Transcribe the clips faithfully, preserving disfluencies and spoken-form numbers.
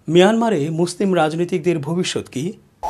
মিয়ানমারে মুসলিম রাজনীতিকদের ভবিষ্যৎ কি?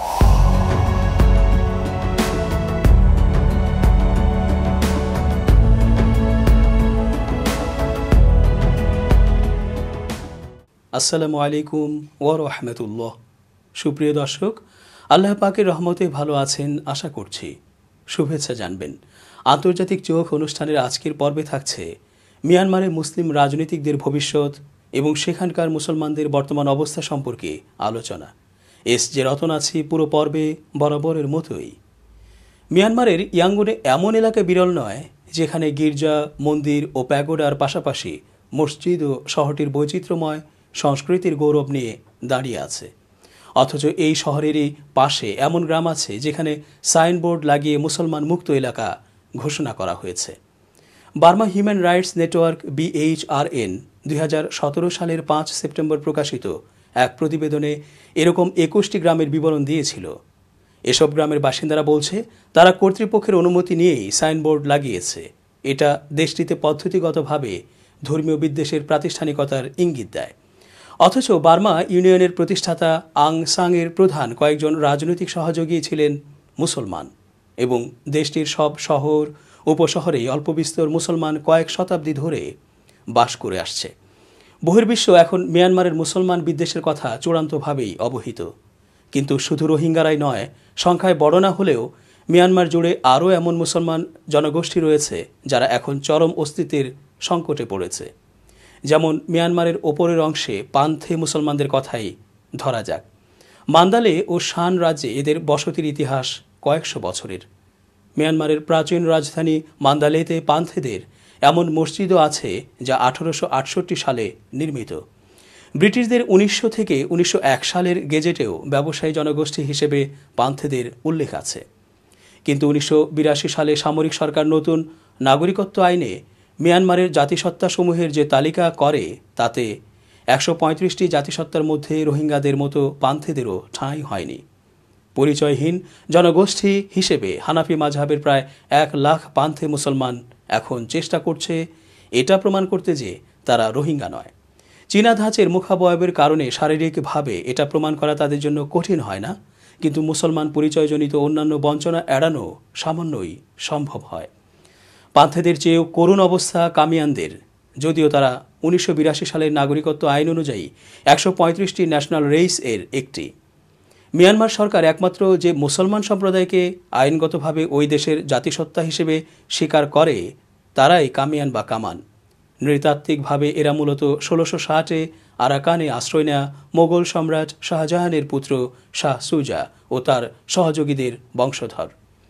আসসালামু আলাইকুম ওয়া রাহমাতুল্লাহ। সুপ্রিয় দর্শক, আল্লাহ পাকের রহমতে ভালো আছেন আশা করছি। শুভেচ্ছা জানবেন। আন্তর্জাতিক চোখ অনুষ্ঠানের আজকের পর্বে থাকছে মিয়ানমারে মুসলিম রাজনীতিকদের ভবিষ্যৎ এবং সেখানকার মুসলমানদের বর্তমান অবস্থা সম্পর্কে আলোচনা। এস যে রতন আছি পুরো পর্বে বরাবরের মতোই। মিয়ানমারের ইয়াঙ্গুনে এমন এলাকা বিরল নয় যেখানে গির্জা, মন্দির ও প্যাগোডার পাশাপাশি মসজিদ ও শহরটির বৈচিত্র্যময় সংস্কৃতির গৌরব নিয়ে দাঁড়িয়ে আছে। অথচ এই শহরেরই পাশে এমন গ্রাম আছে যেখানে সাইনবোর্ড লাগিয়ে মুসলমান মুক্ত এলাকা ঘোষণা করা হয়েছে। Burma human rights network BHRN দুই হাজার সতেরো সালের পাঁচ সেপ্টেম্বর প্রকাশিত এক প্রতিবেদনে এরকম একুশটি গ্রামের বিবরণ দিয়েছিল। এসব গ্রামের বাসিন্দারা বলছে তারা কর্তৃপক্ষের অনুমতি নিয়েই সাইনবোর্ড লাগিয়েছে। এটা দেশটিতে পদ্ধতিগতভাবে ধর্মীয় বিদ্বেষের প্রাতিষ্ঠানিকতার ইঙ্গিত দেয়। অথচ বার্মা ইউনিয়নের প্রতিষ্ঠাতা আং সাংয়ের প্রধান কয়েকজন রাজনৈতিক সহযোগী ছিলেন মুসলমান এবং দেশটির সব শহর উপশহরেই অল্পবিস্তর মুসলমান কয়েক শতাব্দী ধরে বাস করে আসছে। বহির্বিশ্ব এখন মিয়ানমারের মুসলমান বিদ্বেষের কথা চূড়ান্তভাবেই অবহিত। কিন্তু শুধু রোহিঙ্গারাই নয়, সংখ্যায় বড় না হলেও মিয়ানমার জুড়ে আরও এমন মুসলমান জনগোষ্ঠী রয়েছে যারা এখন চরম অস্তিত্বের সংকটে পড়েছে। যেমন মিয়ানমারের ওপরের অংশে পান্থে মুসলমানদের কথাই ধরা যাক। মান্দালে ও শান রাজ্যে এদের বসতির ইতিহাস কয়েকশো বছরের। মিয়ানমারের প্রাচীন রাজধানী মান্দালেতে পান্থেদের এমন মসজিদও আছে যা আঠারোশো আটষট্টি সালে নির্মিত। ব্রিটিশদের উনিশশো থেকে উনিশশো এক সালের গেজেটেও ব্যবসায়ী জনগোষ্ঠী হিসেবে পান্থেদের উল্লেখ আছে। কিন্তু উনিশশো বিরাশি সালে সামরিক সরকার নতুন নাগরিকত্ব আইনে মিয়ানমারের জাতিসত্তাসমূহের যে তালিকা করে তাতে একশো পঁয়ত্রিশটি জাতিসত্তার মধ্যে রোহিঙ্গাদের মতো পান্থেদেরও ঠাঁই হয়নি। পরিচয়হীন জনগোষ্ঠী হিসেবে হানাফি মাযহাবের প্রায় এক লাখ পান্থে মুসলমান এখন চেষ্টা করছে এটা প্রমাণ করতে যে তারা রোহিঙ্গা নয়। চীনা ধাঁচের মুখাবয়বের কারণে শারীরিকভাবে এটা প্রমাণ করা তাদের জন্য কঠিন হয় না, কিন্তু মুসলমান পরিচয়জনিত অন্যান্য বঞ্চনা এড়ানো সামান্যই সম্ভব হয়। পান্থেদের চেয়েও করুণ অবস্থা কামিয়ানদের, যদিও তারা উনিশশো বিরাশি সালের নাগরিকত্ব আইন অনুযায়ী একশো পঁয়ত্রিশটি ন্যাশনাল রেইস এর একটি। মিয়ানমার সরকার একমাত্র যে মুসলমান সম্প্রদায়কে আইনগতভাবে ওই দেশের জাতিসত্তা হিসেবে স্বীকার করে তারাই কামিয়ান বা কামান। নৃতাত্ত্বিকভাবে এরা মূলত ষোলোশো ষাটে আরাকানে আশ্রয় নেয়া মোগল সম্রাট শাহজাহানের পুত্র শাহ সুজা ও তার সহযোগীদের বংশধর।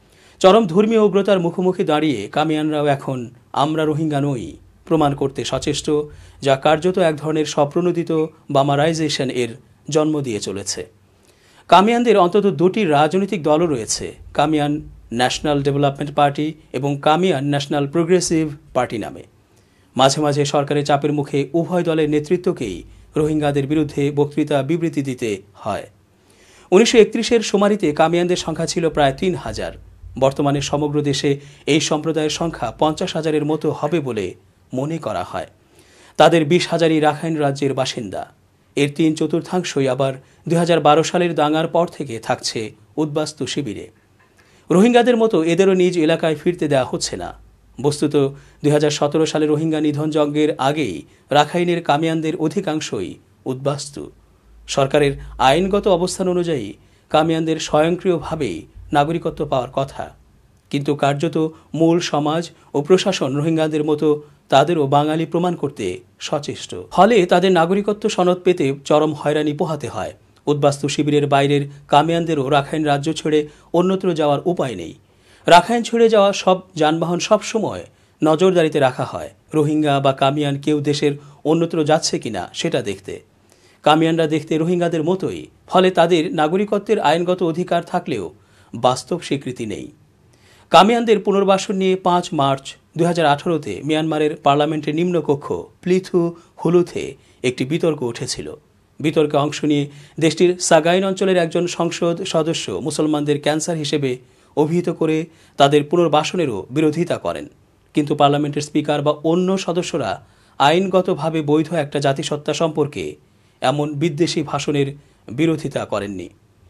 চরম ধর্মীয় উগ্রতার মুখোমুখি দাঁড়িয়ে কামিয়ানরাও এখন আমরা রোহিঙ্গা নই প্রমাণ করতে সচেষ্ট, যা কার্যত এক ধরনের স্বপ্রণোদিত বামারাইজেশন এর জন্ম দিয়ে চলেছে। কামিয়ানদের অন্তত দুটি রাজনৈতিক দলও রয়েছে, কামিয়ান ন্যাশনাল ডেভেলপমেন্ট পার্টি এবং কামিয়ান ন্যাশনাল প্রোগ্রেসিভ পার্টি নামে। মাঝে মাঝে সরকারের চাপের মুখে উভয় দলের নেতৃত্বকেই রোহিঙ্গাদের বিরুদ্ধে বক্তৃতা বিবৃতি দিতে হয়। উনিশশো একত্রিশের শুমারিতে কামিয়ানদের সংখ্যা ছিল প্রায় তিন হাজার। বর্তমানে সমগ্র দেশে এই সম্প্রদায়ের সংখ্যা পঞ্চাশ হাজারের মতো হবে বলে মনে করা হয়। তাদের বিশ হাজারই রাখাইন রাজ্যের বাসিন্দা। এর তিন চতুর্থাংশই আবার দুই হাজার বারো সালের দাঙ্গার পর থেকে থাকছে উদ্বাস্তু শিবিরে। রোহিঙ্গাদের মতো এদেরও নিজ এলাকায় ফিরতে দেওয়া হচ্ছে না। বস্তুত দুই হাজার সতেরো সালে রোহিঙ্গা নিধন যজ্ঞের আগেই রাখাইনের কামিয়ানদের অধিকাংশই উদ্বাস্তু। সরকারের আইনগত অবস্থান অনুযায়ী কামিয়ানদের স্বয়ংক্রিয়ভাবেই নাগরিকত্ব পাওয়ার কথা, কিন্তু কার্যত মূল সমাজ ও প্রশাসন রোহিঙ্গাদের মতো তাদেরও বাঙালি প্রমাণ করতে সচেষ্ট। ফলে তাদের নাগরিকত্ব সনদ পেতে চরম হয়রানি পোহাতে হয়। উদ্বাস্তু শিবিরের বাইরের কামিয়ানদেরও রাখাইন রাজ্য ছেড়ে অন্যত্র যাওয়ার উপায় নেই। রাখাইন ছেড়ে যাওয়া সব যানবাহন সবসময় নজরদারিতে রাখা হয়, রোহিঙ্গা বা কামিয়ান কেউ দেশের অন্যত্র যাচ্ছে কিনা সেটা দেখতে। কামিয়ানরা দেখতে রোহিঙ্গাদের মতোই, ফলে তাদের নাগরিকত্বের আইনগত অধিকার থাকলেও বাস্তব স্বীকৃতি নেই। কামিয়ানদের পুনর্বাসন নিয়ে পাঁচ মার্চ দুই হাজার আঠারোতে মিয়ানমারের পার্লামেন্টের নিম্নকক্ষ প্লিথু হুলুথে একটি বিতর্ক উঠেছিল। বিতর্কে অংশ নিয়ে দেশটির সাগাইন অঞ্চলের একজন সংসদ সদস্য মুসলমানদের ক্যান্সার হিসেবে অভিহিত করে তাদের পুনর্বাসনেরও বিরোধিতা করেন। কিন্তু পার্লামেন্টের স্পিকার বা অন্য সদস্যরা আইনগতভাবে বৈধ একটা জাতিসত্তা সম্পর্কে এমন বিদ্বেষী ভাষণের বিরোধিতা করেননি।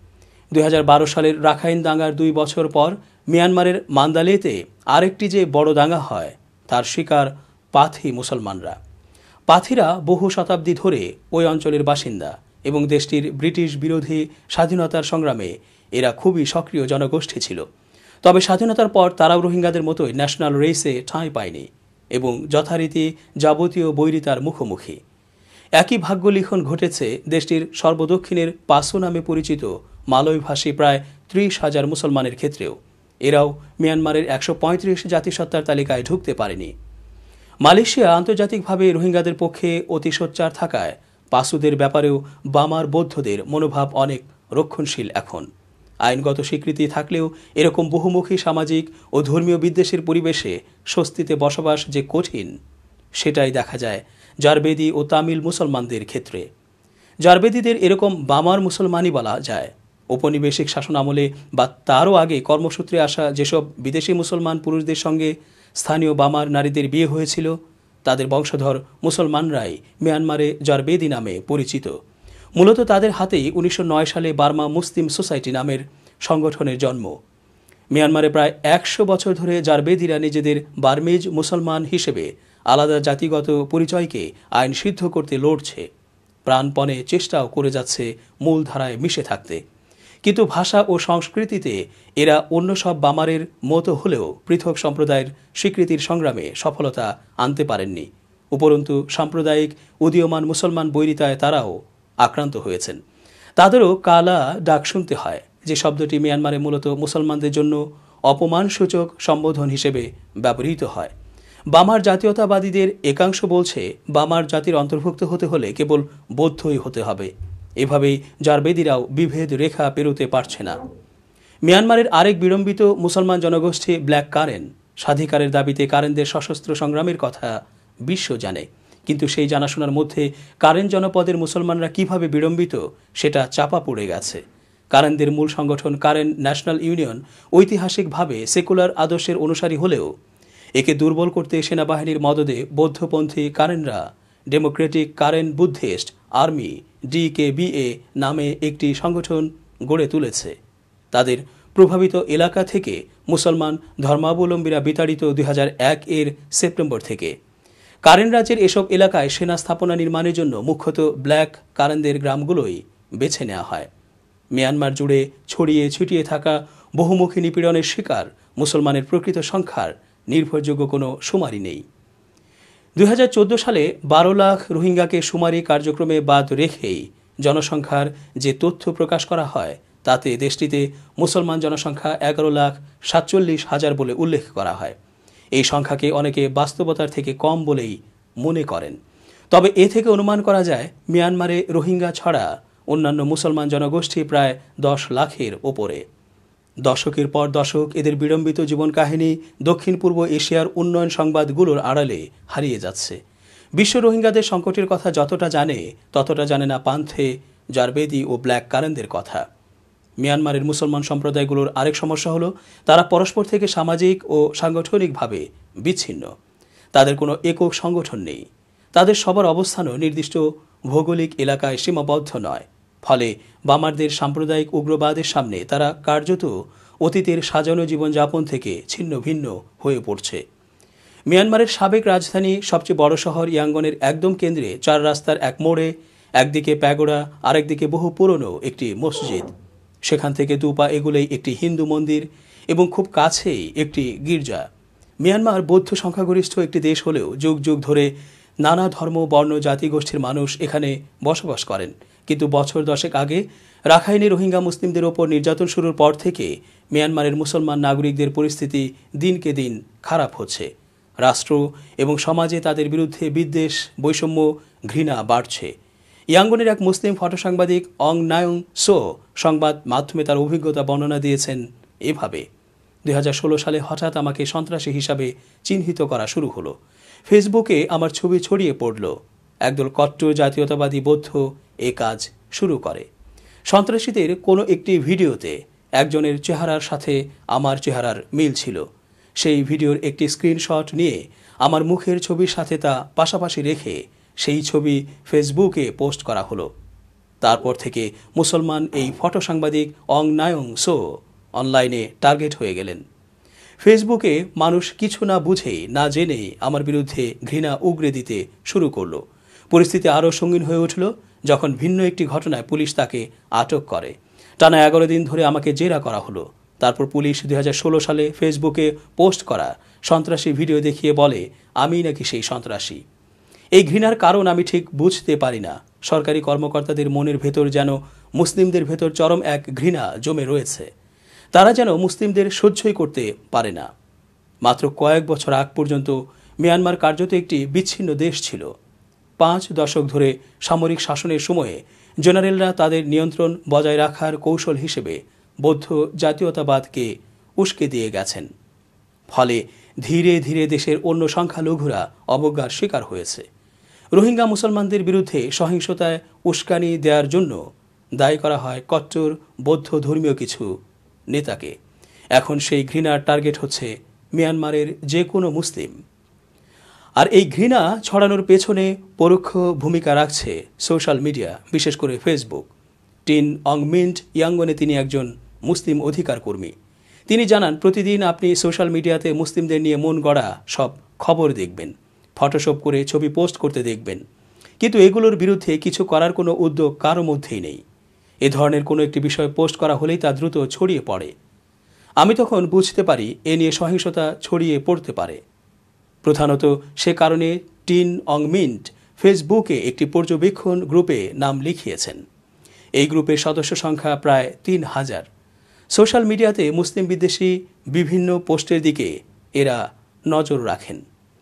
দুই হাজার বারো সালের রাখাইন দাঙ্গার দুই বছর পর মিয়ানমারের মান্দালেতে আরেকটি যে বড় দাঙ্গা হয় তার শিকার পাথি মুসলমানরা। পাথিরা বহু শতাব্দী ধরে ওই অঞ্চলের বাসিন্দা এবং দেশটির ব্রিটিশ বিরোধী স্বাধীনতার সংগ্রামে এরা খুবই সক্রিয় জনগোষ্ঠী ছিল। তবে স্বাধীনতার পর তারাও রোহিঙ্গাদের মতোই ন্যাশনাল রেসে ঠাঁই পায়নি এবং যথারীতি যাবতীয় বৈরিতার মুখোমুখি। একই ভাগ্য লিখন ঘটেছে দেশটির সর্বদক্ষিণের পাসো নামে পরিচিত মালয়ভাষী প্রায় ত্রিশ হাজার মুসলমানের ক্ষেত্রেও। এরাও মিয়ানমারের একশো পঁয়ত্রিশ জাতিসত্তার তালিকায় ঢুকতে পারেনি। মালয়েশিয়া আন্তর্জাতিকভাবে রোহিঙ্গাদের পক্ষে অতি সোচ্চার থাকায় পাসুদের ব্যাপারেও বামার বৌদ্ধদের মনোভাব অনেক রক্ষণশীল। এখন আইনগত স্বীকৃতি থাকলেও এরকম বহুমুখী সামাজিক ও ধর্মীয় বিদ্বেষের পরিবেশে স্বস্তিতে বসবাস যে কঠিন, সেটাই দেখা যায় জারবেদি ও তামিল মুসলমানদের ক্ষেত্রে। জারবেদিদের এরকম বামার মুসলমানই বলা যায়। ঔপনিবেশিক শাসন আমলে বা তারও আগে কর্মসূত্রে আসা যেসব বিদেশি মুসলমান পুরুষদের সঙ্গে স্থানীয় বামার নারীদের বিয়ে হয়েছিল, তাদের বংশধর মুসলমানরাই মিয়ানমারে জারবেদি নামে পরিচিত। মূলত তাদের হাতেই উনিশশো নয় সালে বার্মা মুসলিম সোসাইটি নামের সংগঠনের জন্ম। মিয়ানমারে প্রায় একশো বছর ধরে জারবেদিরা নিজেদের বার্মিজ মুসলমান হিসেবে আলাদা জাতিগত পরিচয়কে আইন সিদ্ধ করতে লড়ছে, প্রাণপণে চেষ্টাও করে যাচ্ছে মূল ধারায় মিশে থাকতে। কিন্তু ভাষা ও সংস্কৃতিতে এরা অন্য সব বামারের মতো হলেও পৃথক সম্প্রদায়ের স্বীকৃতির সংগ্রামে সফলতা আনতে পারেননি। উপরন্তু সাম্প্রদায়িক উদীয়মান মুসলমান বৈরিতায় তারাও আক্রান্ত হয়েছেন। তাদেরও কালা ডাক শুনতে হয়, যে শব্দটি মিয়ানমারে মূলত মুসলমানদের জন্য অপমানসূচক সম্বোধন হিসেবে ব্যবহৃত হয়। বামার জাতীয়তাবাদীদের একাংশ বলছে বামার জাতির অন্তর্ভুক্ত হতে হলে কেবল বৌদ্ধই হতে হবে। এভাবেই জারবেদিরাও বিভেদ রেখা পেরোতে পারছে না। মিয়ানমারের আরেক বিড়ম্বিত মুসলমান জনগোষ্ঠী ব্ল্যাক কারেন। স্বাধিকারের দাবিতে কারেনদের সশস্ত্র সংগ্রামের কথা বিশ্ব জানে, কিন্তু সেই জানাশোনার মধ্যে কারেন জনপদের মুসলমানরা কিভাবে বিড়ম্বিত সেটা চাপা পড়ে গেছে। কারেনদের মূল সংগঠন কারেন ন্যাশনাল ইউনিয়ন ঐতিহাসিকভাবে সেকুলার আদর্শের অনুসারী হলেও একে দুর্বল করতে সেনাবাহিনীর মদদে বৌদ্ধপন্থী কারেনরা democratic Karen Buddhist army DKBA নামে একটি সংগঠন গড়ে তুলেছে। তাদের প্রভাবিত এলাকা থেকে মুসলমান ধর্মাবলম্বীরা বিতাড়িত দুই হাজার এক এর সেপ্টেম্বর থেকে। কারেন রাজ্যের এসব এলাকায় সেনা স্থাপনা নির্মাণের জন্য মুখ্যত ব্ল্যাক কারেনদের গ্রামগুলোই বেছে নেওয়া হয়। মিয়ানমার জুড়ে ছড়িয়ে ছিটিয়ে থাকা বহুমুখী নিপীড়নের শিকার মুসলমানের প্রকৃত সংখ্যার নির্ভরযোগ্য কোনো শুমারি নেই। দুই হাজার চোদ্দো সালে বারো লাখ রোহিঙ্গাকে শুমারি কার্যক্রমে বাদ রেখেই জনসংখ্যার যে তথ্য প্রকাশ করা হয়, তাতে দেশটিতে মুসলমান জনসংখ্যা এগারো লাখ সাতচল্লিশ হাজার বলে উল্লেখ করা হয়। এই সংখ্যাকে অনেকে বাস্তবতার থেকে কম বলেই মনে করেন। তবে এ থেকে অনুমান করা যায় মিয়ানমারে রোহিঙ্গা ছাড়া অন্যান্য মুসলমান জনগোষ্ঠী প্রায় দশ লাখের ওপরে। দশকের পর দশক এদের বিড়ম্বিত জীবন কাহিনী দক্ষিণ পূর্ব এশিয়ার উন্নয়ন সংবাদগুলোর আড়ালে হারিয়ে যাচ্ছে। বিশ্ব রোহিঙ্গাদের সংকটের কথা যতটা জানে ততটা জানে না পান্থে, জারবেদি ও ব্ল্যাক কারেনদের কথা। মিয়ানমারের মুসলমান সম্প্রদায়গুলোর আরেক সমস্যা হলো তারা পরস্পর থেকে সামাজিক ও সাংগঠনিকভাবে বিচ্ছিন্ন। তাদের কোনো একক সংগঠন নেই। তাদের সবার অবস্থানও নির্দিষ্ট ভৌগোলিক এলাকায় সীমাবদ্ধ নয়। ফলে বামারদের সাম্প্রদায়িক উগ্রবাদের সামনে তারা কার্যত অতীতের সাজানো জীবনযাপন থেকে ছিন্ন ভিন্ন হয়ে পড়ছে। মিয়ানমারের সাবেক রাজধানী সবচেয়ে বড় শহর ইয়াঙ্গনের একদম কেন্দ্রে চার রাস্তার এক মোড়ে একদিকে প্যাগোডা, আরেকদিকে বহু পুরনো একটি মসজিদ। সেখান থেকে দুপা এগুলেই একটি হিন্দু মন্দির এবং খুব কাছেই একটি গির্জা। মিয়ানমার বৌদ্ধ সংখ্যাগরিষ্ঠ একটি দেশ হলেও যুগ যুগ ধরে নানা ধর্ম, বর্ণ, জাতিগোষ্ঠীর মানুষ এখানে বসবাস করেন। কিন্তু বছর দশেক আগে রাখাইনে রোহিঙ্গা মুসলিমদের ওপর নির্যাতন শুরুর পর থেকে মিয়ানমারের মুসলমান নাগরিকদের পরিস্থিতি দিনকে দিন খারাপ হচ্ছে। রাষ্ট্র এবং সমাজে তাদের বিরুদ্ধে বিদ্বেষ, বৈষম্য, ঘৃণা বাড়ছে। ইয়াঙ্গনের এক মুসলিম ফটোসাংবাদিক অং নায়ং সো সংবাদ মাধ্যমে তার অভিজ্ঞতা বর্ণনা দিয়েছেন এভাবে: দুই হাজার ষোলো সালে হঠাৎ আমাকে সন্ত্রাসী হিসাবে চিহ্নিত করা শুরু হলো। ফেসবুকে আমার ছবি ছড়িয়ে পড়ল। একদল কট্টর জাতীয়তাবাদী বৌদ্ধ এ কাজ শুরু করে। সন্ত্রাসীদের কোনো একটি ভিডিওতে একজনের চেহারার সাথে আমার চেহারার মিল ছিল। সেই ভিডিওর একটি স্ক্রিনশট নিয়ে আমার মুখের ছবির সাথে তা পাশাপাশি রেখে সেই ছবি ফেসবুকে পোস্ট করা হলো। তারপর থেকে মুসলমান এই ফটো সাংবাদিক অং নায়ং সো অনলাইনে টার্গেট হয়ে গেলেন। ফেসবুকে মানুষ কিছু না বুঝেই না জেনেই আমার বিরুদ্ধে ঘৃণা উগরে দিতে শুরু করলো। পরিস্থিতি আরও সঙ্গীন হয়ে উঠল যখন ভিন্ন একটি ঘটনায় পুলিশ তাকে আটক করে। টানা এগারো দিন ধরে আমাকে জেরা করা হলো। তারপর পুলিশ দুই হাজার ষোলো সালে ফেসবুকে পোস্ট করা সন্ত্রাসী ভিডিও দেখিয়ে বলে আমি নাকি সেই সন্ত্রাসী। এই ঘৃণার কারণ আমি ঠিক বুঝতে পারি না। সরকারি কর্মকর্তাদের মনের ভেতর যেন মুসলিমদের ভেতর চরম এক ঘৃণা জমে রয়েছে। তারা যেন মুসলিমদের সহ্যই করতে পারে না। মাত্র কয়েক বছর আগ পর্যন্ত মিয়ানমার কার্যত একটি বিচ্ছিন্ন দেশ ছিল। পাঁচ দশক ধরে সামরিক শাসনের সময়ে জেনারেলরা তাদের নিয়ন্ত্রণ বজায় রাখার কৌশল হিসেবে বৌদ্ধ জাতীয়তাবাদকে উস্কে দিয়ে গেছেন। ফলে ধীরে ধীরে দেশের অন্য সংখ্যালঘুরা অবজ্ঞার শিকার হয়েছে। রোহিঙ্গা মুসলমানদের বিরুদ্ধে সহিংসতায় উস্কানি দেওয়ার জন্য দায়ী করা হয় কট্টর বৌদ্ধ ধর্মীয় কিছু নেতাকে। এখন সেই ঘৃণার টার্গেট হচ্ছে মিয়ানমারের যে কোনো মুসলিম। আর এই ঘৃণা ছড়ানোর পেছনে পরোক্ষ ভূমিকা রাখছে সোশ্যাল মিডিয়া, বিশেষ করে ফেসবুক। টিন অং মিন্ট ইয়াঙ্গনে তিনি একজন মুসলিম অধিকার কর্মী। তিনি জানান প্রতিদিন আপনি সোশ্যাল মিডিয়াতে মুসলিমদের নিয়ে মন গড়া সব খবর দেখবেন, ফটোশপ করে ছবি পোস্ট করতে দেখবেন, কিন্তু এগুলোর বিরুদ্ধে কিছু করার কোনো উদ্যোগ কারো মধ্যেই নেই। এ ধরনের কোনো একটি বিষয় পোস্ট করা হলেই তা দ্রুত ছড়িয়ে পড়ে। আমি তখন বুঝতে পারি এ নিয়ে সহিংসতা ছড়িয়ে পড়তে পারে। প্রধানত সে কারণে টিন অং মিন্ট ফেসবুকে একটি পর্যবেক্ষণ গ্রুপে নাম লিখিয়েছেন। এই গ্রুপের সদস্য সংখ্যা প্রায় তিন হাজার। সোশ্যাল মিডিয়াতে মুসলিম বিদ্বেষী বিভিন্ন পোস্টের দিকে এরা নজর রাখেন।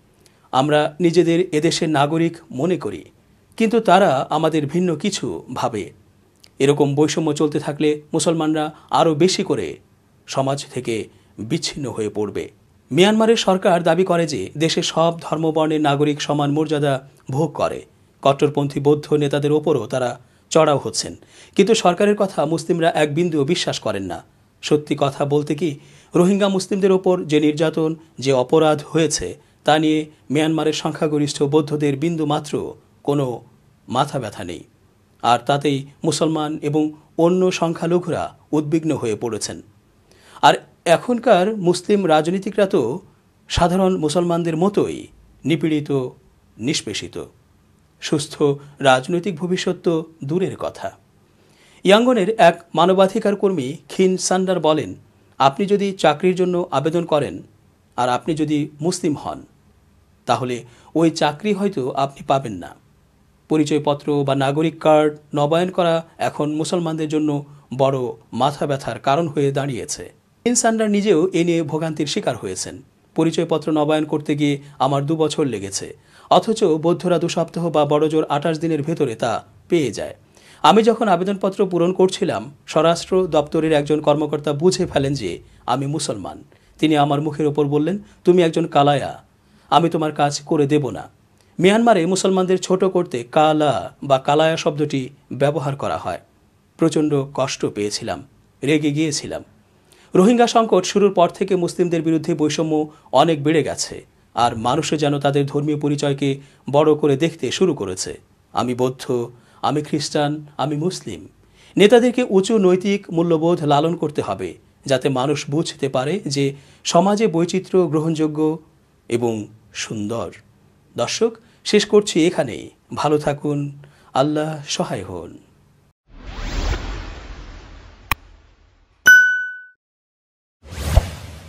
আমরা নিজেদের এদেশের নাগরিক মনে করি, কিন্তু তারা আমাদের ভিন্ন কিছু ভাবে। এরকম বৈষম্য চলতে থাকলে মুসলমানরা আরও বেশি করে সমাজ থেকে বিচ্ছিন্ন হয়ে পড়বে। মিয়ানমারের সরকার দাবি করে যে দেশে সব ধর্মবর্ণের নাগরিক সমান মর্যাদা ভোগ করে। কট্টরপন্থী বৌদ্ধ নেতাদের ওপরও তারা চড়াও হচ্ছেন, কিন্তু সরকারের কথা মুসলিমরা এক বিন্দুও বিশ্বাস করেন না। সত্যি কথা বলতে কি, রোহিঙ্গা মুসলিমদের ওপর যে নির্যাতন, যে অপরাধ হয়েছে তা নিয়ে মিয়ানমারের সংখ্যাগরিষ্ঠ বৌদ্ধদের বিন্দু মাত্র কোনো মাথা ব্যথা নেই। আর তাতেই মুসলমান এবং অন্য সংখ্যালঘুরা উদ্বিগ্ন হয়ে পড়েছেন। আর এখনকার মুসলিম রাজনীতিকরা তো সাধারণ মুসলমানদের মতোই নিপীড়িত, নিষ্পেষিত। সুস্থ রাজনৈতিক ভবিষ্যৎ তো দূরের কথা। ইয়াঙ্গনের এক মানবাধিকার কর্মী খিন সান্ডার বলেন, আপনি যদি চাকরির জন্য আবেদন করেন আর আপনি যদি মুসলিম হন, তাহলে ওই চাকরি হয়তো আপনি পাবেন না। পরিচয়পত্র বা নাগরিক কার্ড নবায়ন করা এখন মুসলমানদের জন্য বড় মাথা ব্যথার কারণ হয়ে দাঁড়িয়েছে। খিন সান্ডার নিজেও এ নিয়ে ভোগান্তির শিকার হয়েছেন। পরিচয়পত্র নবায়ন করতে গিয়ে আমার দু বছর লেগেছে, অথচ বৌদ্ধরা দু সপ্তাহ বা বড়জোর আঠাশ দিনের ভেতরে তা পেয়ে যায়। আমি যখন আবেদনপত্র পূরণ করছিলাম, স্বরাষ্ট্র দপ্তরের একজন কর্মকর্তা বুঝে ফেলেন যে আমি মুসলমান। তিনি আমার মুখের ওপর বললেন, তুমি একজন কালায়া, আমি তোমার কাজ করে দেব না। মিয়ানমারে মুসলমানদের ছোট করতে কালা বা কালায়া শব্দটি ব্যবহার করা হয়। প্রচণ্ড কষ্ট পেয়েছিলাম, রেগে গিয়েছিলাম। রোহিঙ্গা সংকট শুরুর পর থেকে মুসলিমদের বিরুদ্ধে বৈষম্য অনেক বেড়ে গেছে, আর মানুষে যেন তাদের ধর্মীয় পরিচয়কে বড় করে দেখতে শুরু করেছে। আমি বৌদ্ধ, আমি খ্রিস্টান, আমি মুসলিম। নেতাদেরকে উঁচু নৈতিক মূল্যবোধ লালন করতে হবে, যাতে মানুষ বুঝতে পারে যে সমাজে বৈচিত্র্য গ্রহণযোগ্য এবং সুন্দর। দর্শক, শেষ করছি এখানেই। ভালো থাকুন, আল্লাহ সহায় হন।